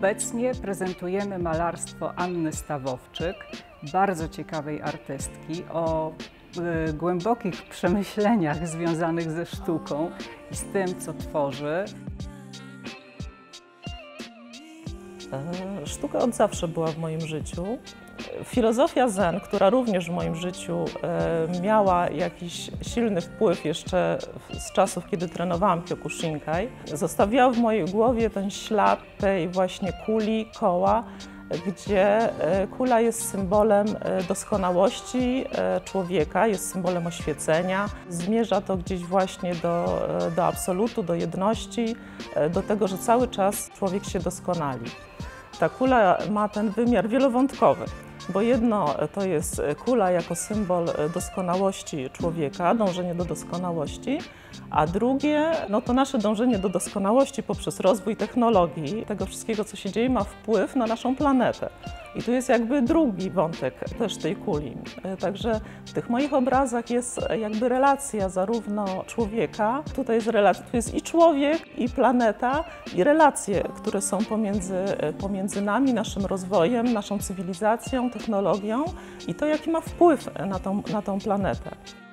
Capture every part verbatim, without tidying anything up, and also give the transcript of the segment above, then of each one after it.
Obecnie prezentujemy malarstwo Anny Stawowczyk, bardzo ciekawej artystki, o y, głębokich przemyśleniach związanych ze sztuką i z tym, co tworzy. Sztuka od zawsze była w moim życiu. Filozofia zen, która również w moim życiu miała jakiś silny wpływ jeszcze z czasów, kiedy trenowałam Kyokushinkai, zostawiła w mojej głowie ten ślad tej właśnie kuli, koła, gdzie kula jest symbolem doskonałości człowieka, jest symbolem oświecenia. Zmierza to gdzieś właśnie do, do absolutu, do jedności, do tego, że cały czas człowiek się doskonali. Ta kula ma ten wymiar wielowątkowy, bo jedno to jest kula jako symbol doskonałości człowieka, dążenie do doskonałości, a drugie no to nasze dążenie do doskonałości poprzez rozwój technologii, tego wszystkiego, co się dzieje, ma wpływ na naszą planetę. I tu jest jakby drugi wątek też tej kuli. Także w tych moich obrazach jest jakby relacja zarówno człowieka, tutaj jest relacja, tu jest i człowiek, i planeta, i relacje, które są pomiędzy, pomiędzy nami, naszym rozwojem, naszą cywilizacją, technologią i to, jaki ma wpływ na tą, na tą planetę.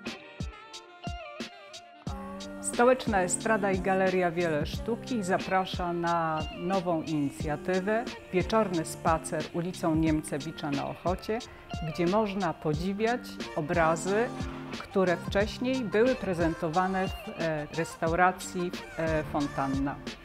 Stołeczna Estrada i Galeria Wiele Sztuki zaprasza na nową inicjatywę Wieczorny spacer ulicą Niemcewicza na Ochocie, gdzie można podziwiać obrazy, które wcześniej były prezentowane w restauracji Fontanna.